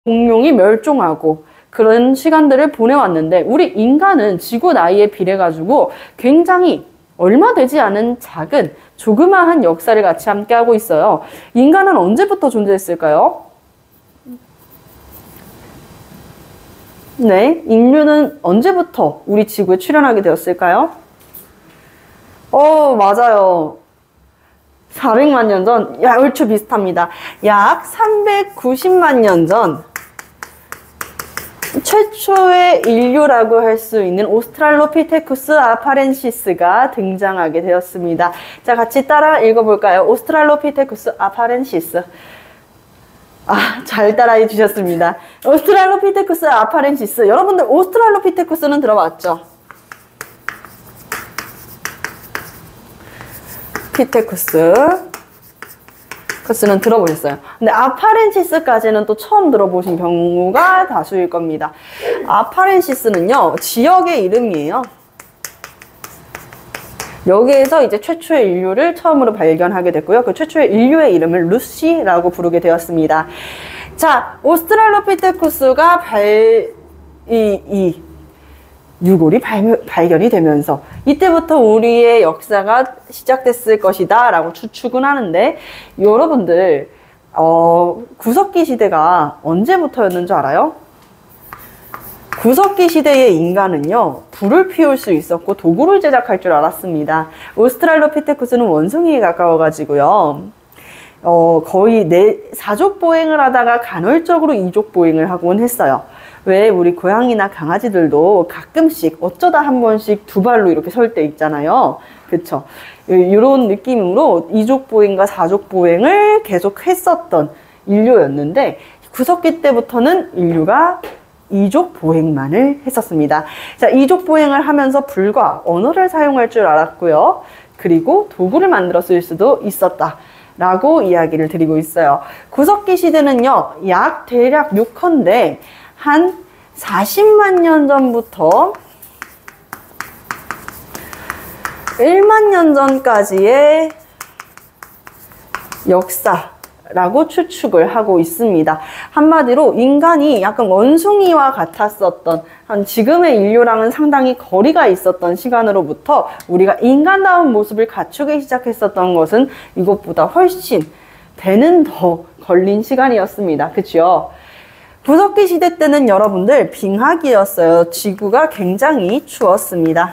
공룡이 멸종하고 그런 시간들을 보내왔는데 우리 인간은 지구 나이에 비례가지고 굉장히 얼마 되지 않은 작은 조그마한 역사를 같이 함께하고 있어요. 인간은 언제부터 존재했을까요? 네, 인류는 언제부터 우리 지구에 출현하게 되었을까요? 맞아요. 400만 년 전, 얼추 비슷합니다. 약 390만 년 전 최초의 인류라고 할 수 있는 오스트랄로피테쿠스 아파렌시스가 등장하게 되었습니다. 자, 같이 따라 읽어볼까요? 오스트랄로피테쿠스 아파렌시스. 잘 따라해 주셨습니다. 오스트랄로피테쿠스 아파렌시스. 여러분들 오스트랄로피테쿠스는 들어봤죠? 피테쿠스는 들어보셨어요. 근데 아파렌시스까지는 또 처음 들어보신 경우가 다수일 겁니다. 아파렌시스는요, 지역의 이름이에요. 여기에서 이제 최초의 인류를 처음으로 발견하게 됐고요. 그 최초의 인류의 이름을 루시라고 부르게 되었습니다. 자, 오스트랄로피테쿠스가 유골이 발견이 되면서 이때부터 우리의 역사가 시작됐을 것이다 라고 추측은 하는데, 여러분들 구석기 시대가 언제부터였는 줄 알아요? 구석기 시대의 인간은요, 불을 피울 수 있었고 도구를 제작할 줄 알았습니다. 오스트랄로피테쿠스는 원숭이에 가까워가지고요, 거의 사족보행을 하다가 간헐적으로 이족보행을 하곤 했어요. 왜 우리 고양이나 강아지들도 가끔씩 어쩌다 한 번씩 두 발로 이렇게 설 때 있잖아요. 그쵸? 이런 느낌으로 이족보행과 사족보행을 계속 했었던 인류였는데, 구석기 때부터는 인류가 이족보행만을 했었습니다. 자, 이족보행을 하면서 불과 언어를 사용할 줄 알았고요. 그리고 도구를 만들어 쓸 수도 있었다 라고 이야기를 드리고 있어요. 구석기 시대는요, 대략 요컨대 한 40만 년 전부터 1만 년 전까지의 역사라고 추측을 하고 있습니다. 한마디로 인간이 약간 원숭이와 같았었던, 지금의 인류랑은 상당히 거리가 있었던 시간으로부터 우리가 인간다운 모습을 갖추기 시작했었던 것은 이것보다 훨씬 배는 더 걸린 시간이었습니다. 그쵸? 구석기 시대 때는 여러분들 빙하기였어요. 지구가 굉장히 추웠습니다.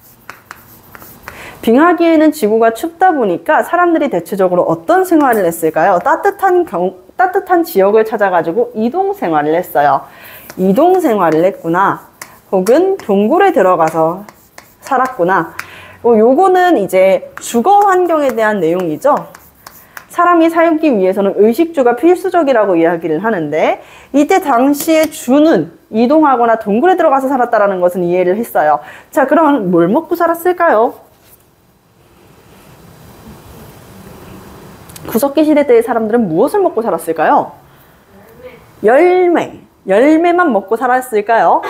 빙하기에는 지구가 춥다 보니까 사람들이 대체적으로 어떤 생활을 했을까요? 따뜻한 지역을 찾아가지고 이동 생활을 했어요. 이동 생활을 했구나, 혹은 동굴에 들어가서 살았구나. 요거는 이제 주거 환경에 대한 내용이죠. 사람이 살기 위해서는 의식주가 필수적이라고 이야기를 하는데, 이때 당시에 주는 이동하거나 동굴에 들어가서 살았다는 것은 이해를 했어요. 자, 그럼 뭘 먹고 살았을까요? 구석기 시대 때의 사람들은 무엇을 먹고 살았을까요? 열매만 먹고 살았을까요?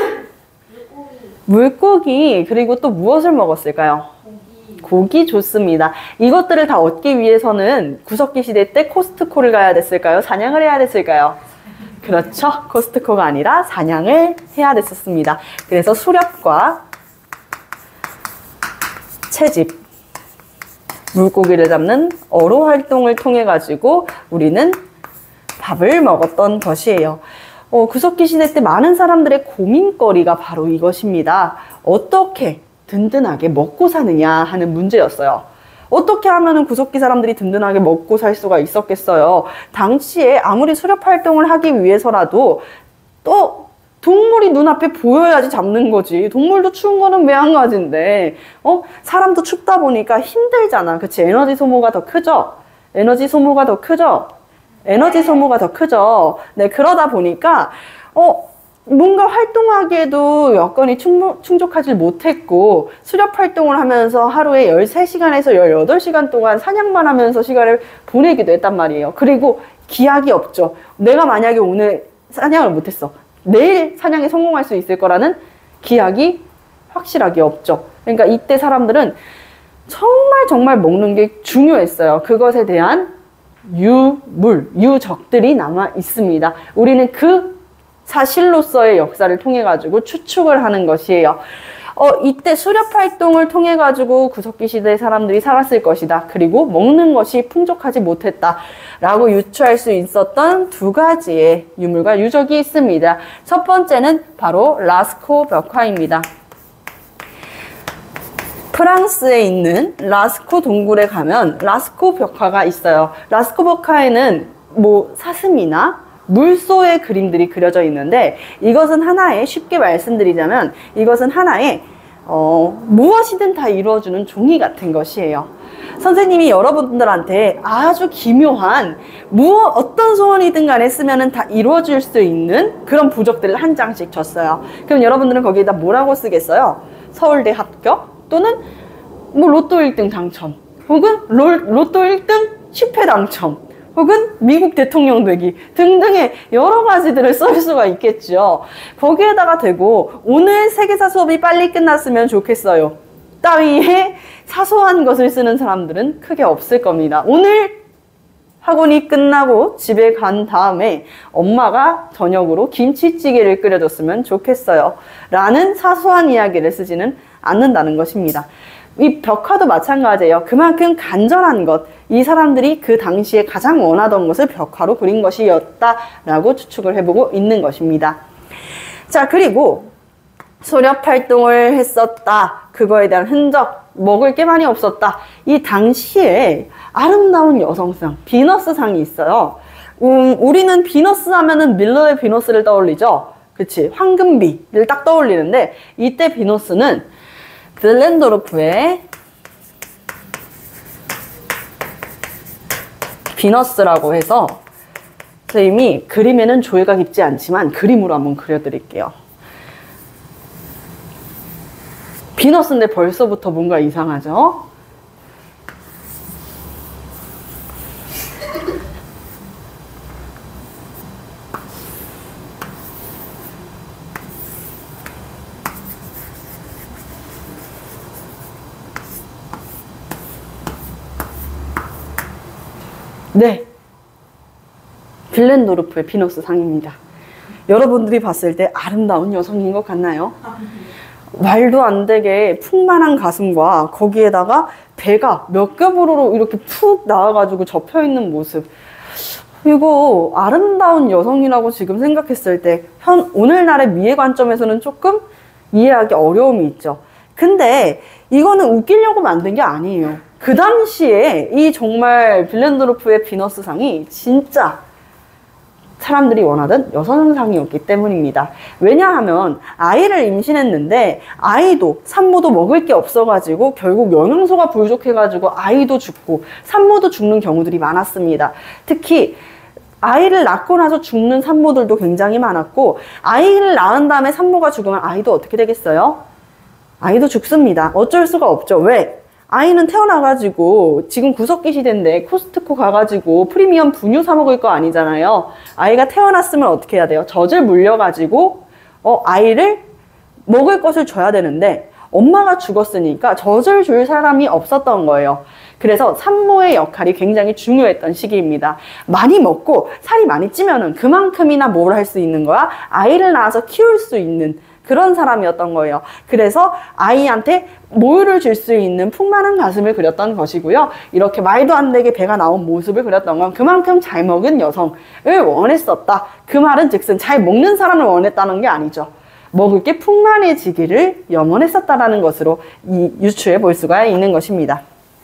물고기. 그리고 또 무엇을 먹었을까요? 고기. 좋습니다. 이것들을 다 얻기 위해서는 구석기 시대 때 코스트코를 가야 됐을까요? 사냥을 해야 됐을까요? 그렇죠. 코스트코가 아니라 사냥을 해야 됐었습니다. 그래서 수렵과 채집, 물고기를 잡는 어로 활동을 통해 가지고 우리는 밥을 먹었던 것이에요. 구석기 시대 때 많은 사람들의 고민거리가 바로 이것입니다. 어떻게 든든하게 먹고 사느냐 하는 문제였어요. 어떻게 하면은 구석기 사람들이 든든하게 먹고 살 수가 있었겠어요? 당시에 아무리 수렵 활동을 하기 위해서라도 또 동물이 눈앞에 보여야지 잡는 거지. 동물도 추운 거는 매한가지인데, 사람도 춥다 보니까 힘들잖아. 그치? 에너지 소모가 더 크죠? 네, 그러다 보니까, 뭔가 활동하기에도 여건이 충족하지 못했고, 수렵 활동을 하면서 하루에 13시간에서 18시간 동안 사냥만 하면서 시간을 보내기도 했단 말이에요. 그리고 기약이 없죠. 내가 만약에 오늘 사냥을 못했어. 내일 사냥에 성공할 수 있을 거라는 기약이 확실하게 없죠. 그러니까 이때 사람들은 정말 먹는 게 중요했어요. 그것에 대한 유적들이 남아 있습니다. 우리는 그 사실로서의 역사를 통해 가지고 추측을 하는 것이에요. 이때 수렵 활동을 통해 가지고 구석기 시대의 사람들이 살았을 것이다. 그리고 먹는 것이 풍족하지 못했다. 라고 유추할 수 있었던 두 가지의 유물과 유적이 있습니다. 첫 번째는 바로 라스코 벽화입니다. 프랑스에 있는 라스코 동굴에 가면 라스코 벽화가 있어요. 라스코 벽화에는 사슴이나 물소의 그림들이 그려져 있는데, 이것은 하나의, 쉽게 말씀드리자면 이것은 하나의 무엇이든 다 이루어주는 종이 같은 것이에요. 선생님이 여러분들한테 아주 기묘한 어떤 소원이든 간에 쓰면은 다 이루어질 수 있는 그런 부적들을 한 장씩 줬어요. 그럼 여러분들은 거기에다 뭐라고 쓰겠어요? 서울대 합격, 또는 로또 1등 당첨, 혹은 로또 1등 10회 당첨, 혹은 미국 대통령 되기 등등의 여러 가지들을 쓸 수가 있겠죠. 거기에다가 대고 오늘 세계사 수업이 빨리 끝났으면 좋겠어요 따위의 사소한 것을 쓰는 사람들은 크게 없을 겁니다. 오늘 학원이 끝나고 집에 간 다음에 엄마가 저녁으로 김치찌개를 끓여줬으면 좋겠어요 라는 사소한 이야기를 쓰지는 않는다는 것입니다. 이 벽화도 마찬가지예요. 그만큼 간절한 것, 이 사람들이 그 당시에 가장 원하던 것을 벽화로 그린 것이었다라고 추측을 해보고 있는 것입니다. 자, 그리고 수렵 활동을 했었다. 그거에 대한 흔적, 먹을 게 많이 없었다. 이 당시에 아름다운 여성상, 비너스상이 있어요. 우리는 비너스 하면은 밀러의 비너스를 떠올리죠. 그치? 황금비를 딱 떠올리는데, 이때 비너스는 빌렌도르프의 비너스라고 해서, 선생님이 그림에는 조예가 깊지 않지만 그림으로 한번 그려드릴게요. 비너스인데 벌써부터 뭔가 이상하죠? 네, 빌렌도르프의 비너스 상입니다. 여러분들이 봤을 때 아름다운 여성인 것 같나요? 말도 안 되게 풍만한 가슴과 거기에다가 배가 몇 겹으로 이렇게 푹 나와가지고 접혀있는 모습, 이거 아름다운 여성이라고 지금 생각했을 때 오늘날의 미의 관점에서는 조금 이해하기 어려움이 있죠. 근데 이거는 웃기려고 만든 게 아니에요. 그 당시에 이 정말 빌렌도르프의 비너스상이 진짜 사람들이 원하던 여성상이었기 때문입니다. 왜냐하면 아이를 임신했는데 아이도 산모도 먹을 게 없어가지고 결국 영양소가 부족해가지고 아이도 죽고 산모도 죽는 경우들이 많았습니다. 특히 아이를 낳고 나서 죽는 산모들도 굉장히 많았고, 아이를 낳은 다음에 산모가 죽으면 아이도 어떻게 되겠어요? 아이도 죽습니다. 어쩔 수가 없죠. 왜? 아이는 태어나가지고 지금 구석기 시대인데 코스트코 가가지고 프리미엄 분유 사 먹을 거 아니잖아요. 아이가 태어났으면 어떻게 해야 돼요? 젖을 물려가지고 아이를 먹을 것을 줘야 되는데 엄마가 죽었으니까 젖을 줄 사람이 없었던 거예요. 그래서 산모의 역할이 굉장히 중요했던 시기입니다. 많이 먹고 살이 많이 찌면은 그만큼이나 뭘 할 수 있는 거야? 아이를 낳아서 키울 수 있는 그런 사람이었던 거예요. 그래서 아이한테 모유를 줄 수 있는 풍만한 가슴을 그렸던 것이고요. 이렇게 말도 안 되게 배가 나온 모습을 그렸던 건 그만큼 잘 먹은 여성을 원했었다. 그 말은 즉슨 잘 먹는 사람을 원했다는 게 아니죠. 먹을 게 풍만해지기를 염원했었다라는 것으로 유추해 볼 수가 있는 것입니다.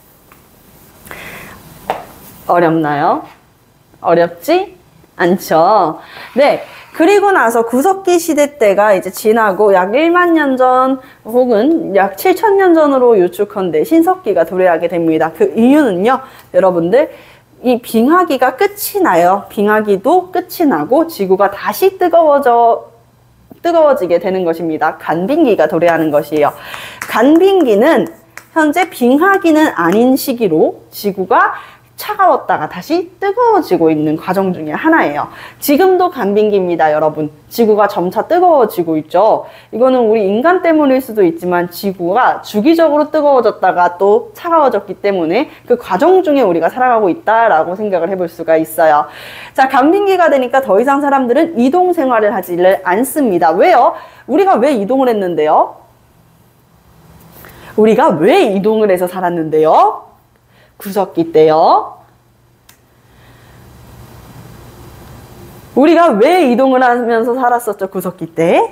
어렵나요? 어렵지 않죠? 네. 그리고 나서 구석기 시대 때가 이제 지나고 약 1만 년 전 혹은 약 7,000년 전으로 유축컨대 신석기가 도래하게 됩니다. 그 이유는요, 여러분들, 이 빙하기가 끝이 나요. 빙하기도 끝이 나고 지구가 다시 뜨거워지게 되는 것입니다. 간빙기가 도래하는 것이에요. 간빙기는 현재 빙하기는 아닌 시기로 지구가 차가웠다가 다시 뜨거워지고 있는 과정 중에 하나예요. 지금도 간빙기입니다, 여러분. 지구가 점차 뜨거워지고 있죠. 이거는 우리 인간 때문일 수도 있지만 지구가 주기적으로 뜨거워졌다가 또 차가워졌기 때문에 그 과정 중에 우리가 살아가고 있다라고 생각을 해볼 수가 있어요. 자, 간빙기가 되니까 더 이상 사람들은 이동 생활을 하지를 않습니다. 왜요? 우리가 왜 이동을 했는데요? 우리가 왜 이동을 해서 살았는데요? 구석기 때요. 우리가 왜 이동을 하면서 살았었죠, 구석기 때?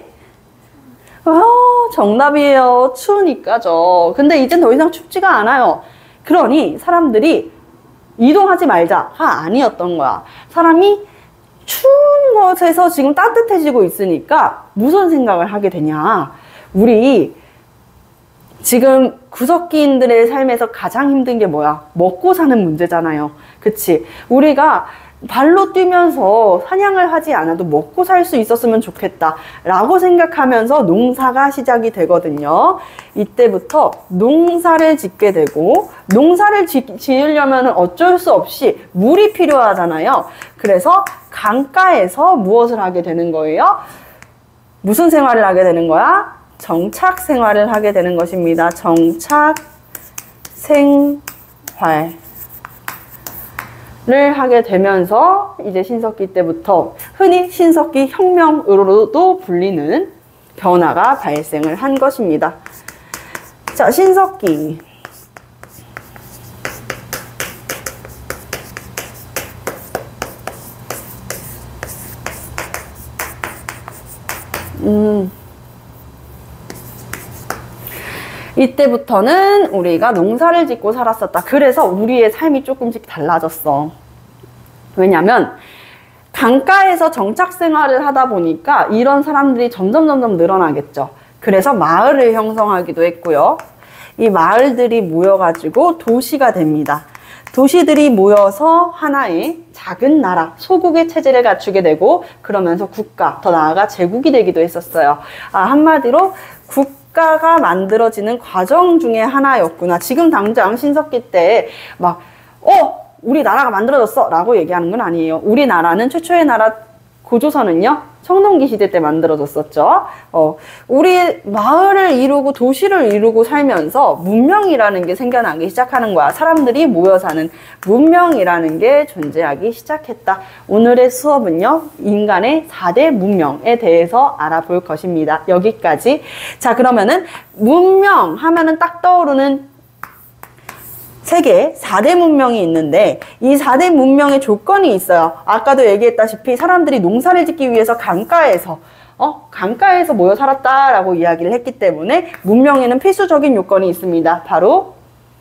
정답이에요. 추우니까죠. 근데 이젠 더 이상 춥지가 않아요. 그러니 사람들이 이동하지 말자가 아니었던 거야. 사람이 추운 곳에서 지금 따뜻해지고 있으니까 무슨 생각을 하게 되냐. 우리 지금 구석기인들의 삶에서 가장 힘든 게 뭐야? 먹고 사는 문제잖아요. 그치? 우리가 발로 뛰면서 사냥을 하지 않아도 먹고 살 수 있었으면 좋겠다 라고 생각하면서 농사가 시작이 되거든요. 이때부터 농사를 짓게 되고, 농사를 지으려면 어쩔 수 없이 물이 필요하잖아요. 그래서 강가에서 무엇을 하게 되는 거예요? 무슨 생활을 하게 되는 거야? 정착 생활을 하게 되는 것입니다. 정착 생활을 하게 되면서 이제 신석기 때부터 흔히 신석기 혁명으로도 불리는 변화가 발생을 한 것입니다. 자, 신석기. 이때부터는 우리가 농사를 짓고 살았었다. 그래서 우리의 삶이 조금씩 달라졌어. 왜냐면 강가에서 정착 생활을 하다 보니까 이런 사람들이 점점 늘어나겠죠. 그래서 마을을 형성하기도 했고요. 이 마을들이 모여가지고 도시가 됩니다. 도시들이 모여서 하나의 작은 나라, 소국의 체제를 갖추게 되고, 그러면서 국가, 더 나아가 제국이 되기도 했었어요. 한마디로 국가가 만들어지는 과정 중에 하나였구나. 지금 당장 신석기 때 막 우리 나라가 만들어졌어 라고 얘기하는 건 아니에요. 우리나라는 최초의 나라 고조선은요, 청동기 시대 때 만들어졌었죠. 우리 마을을 이루고 도시를 이루고 살면서 문명이라는 게 생겨나기 시작하는 거야. 사람들이 모여 사는 문명이라는 게 존재하기 시작했다. 오늘의 수업은요, 인간의 4대 문명에 대해서 알아볼 것입니다. 여기까지. 자, 그러면은 문명 하면은 딱 떠오르는 세계 4대 문명이 있는데, 이 4대 문명의 조건이 있어요. 아까도 얘기했다시피 사람들이 농사를 짓기 위해서 강가에서 모여 살았다라고 이야기를 했기 때문에 문명에는 필수적인 요건이 있습니다. 바로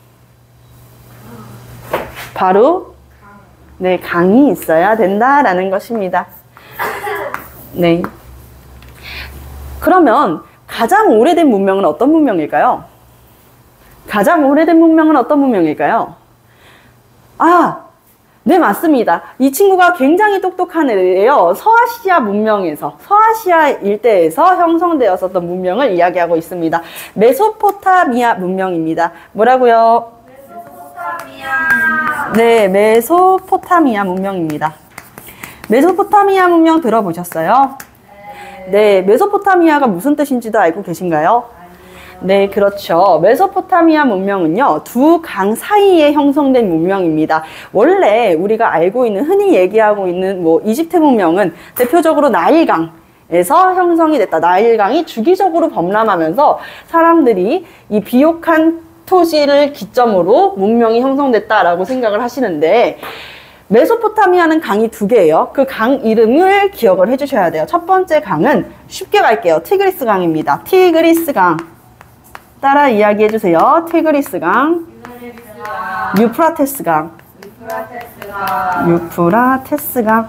네, 강이 있어야 된다라는 것입니다. 네. 그러면 가장 오래된 문명은 어떤 문명일까요? 가장 오래된 문명은 어떤 문명일까요? 네, 맞습니다. 이 친구가 굉장히 똑똑한 애예요. 서아시아 문명에서, 서아시아 일대에서 형성되었었던 문명을 이야기하고 있습니다. 메소포타미아 문명입니다. 뭐라고요? 메소포타미아. 네, 메소포타미아 문명입니다. 메소포타미아 문명 들어보셨어요? 네, 메소포타미아가 무슨 뜻인지도 알고 계신가요? 네, 그렇죠. 메소포타미아 문명은요, 두 강 사이에 형성된 문명입니다. 원래 우리가 알고 있는, 흔히 얘기하고 있는 이집트 문명은 대표적으로 나일강에서 형성이 됐다. 나일강이 주기적으로 범람하면서 사람들이 이 비옥한 토지를 기점으로 문명이 형성됐다라고 생각을 하시는데, 메소포타미아는 강이 두 개예요. 그 강 이름을 기억을 해주셔야 돼요. 첫 번째 강은 쉽게 갈게요. 티그리스 강입니다. 티그리스 강. 따라 이야기해 주세요. 티그리스 강, 유프라테스 강, 유프라테스 강.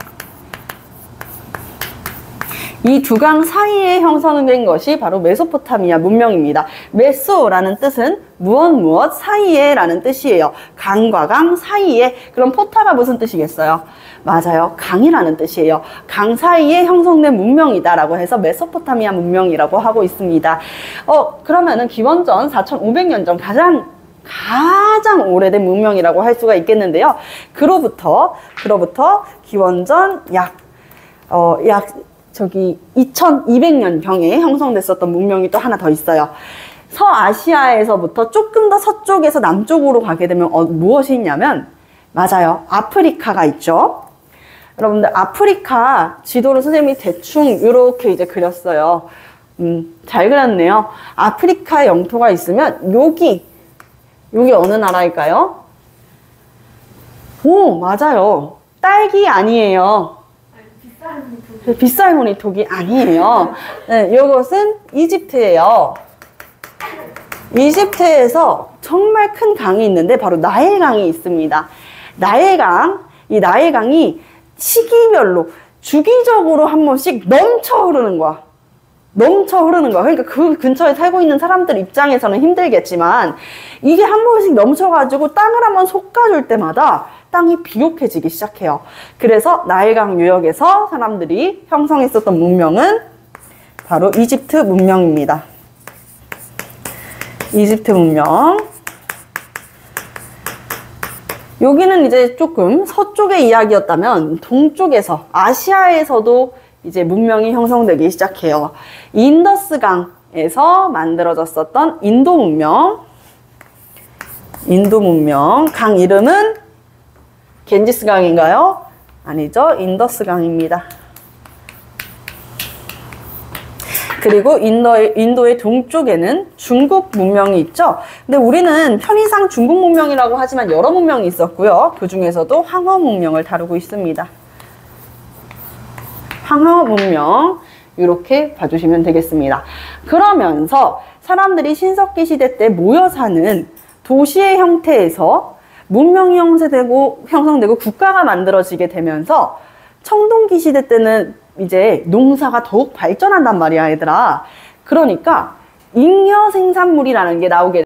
이 두 강 사이에 형성된 것이 바로 메소포타미아 문명입니다. 메소라는 뜻은 무엇 사이에 라는 뜻이에요. 강과 강 사이에. 그럼 포타가 무슨 뜻이겠어요? 맞아요. 강이라는 뜻이에요. 강 사이에 형성된 문명이다라고 해서 메소포타미아 문명이라고 하고 있습니다. 그러면은 기원전 4,500년 전 가장 가장 오래된 문명이라고 할 수가 있겠는데요. 그로부터 기원전 약 2200년 경에 형성됐었던 문명이 또 하나 더 있어요. 서아시아에서부터 조금 더 서쪽에서 남쪽으로 가게 되면 무엇이 있냐면, 맞아요, 아프리카가 있죠. 여러분들, 아프리카 지도를 선생님이 대충 이렇게 이제 그렸어요. 잘 그렸네요. 아프리카 영토가 있으면 여기 어느 나라일까요? 오, 맞아요. 딸기 아니에요. 빗살무늬 독이 아니에요. 네, 이것은 이집트예요. 이집트에서 정말 큰 강이 있는데 바로 나일강이 있습니다. 이 나일강이 시기별로 주기적으로 한 번씩 넘쳐 흐르는 거야. 그러니까 그 근처에 살고 있는 사람들 입장에서는 힘들겠지만, 이게 한 번씩 넘쳐가지고 땅을 한번 솎아줄 때마다 땅이 비옥해지기 시작해요. 그래서 나일강 유역에서 사람들이 형성했었던 문명은 바로 이집트 문명입니다. 이집트 문명. 여기는 이제 조금 서쪽의 이야기였다면, 동쪽에서, 아시아에서도 이제 문명이 형성되기 시작해요. 인더스강에서 만들어졌었던 인도 문명. 강 이름은 겐지스강인가요? 아니죠. 인더스강입니다. 그리고 인도의 동쪽에는 중국 문명이 있죠. 근데 우리는 편의상 중국 문명이라고 하지만 여러 문명이 있었고요. 그 중에서도 황허 문명을 다루고 있습니다. 황허 문명, 이렇게 봐주시면 되겠습니다. 그러면서 사람들이 신석기 시대 때 모여 사는 도시의 형태에서 문명이 형성되고 국가가 만들어지게 되면서, 청동기 시대 때는 이제 농사가 더욱 발전한단 말이야, 얘들아. 그러니까 잉여 생산물이라는 게 나오게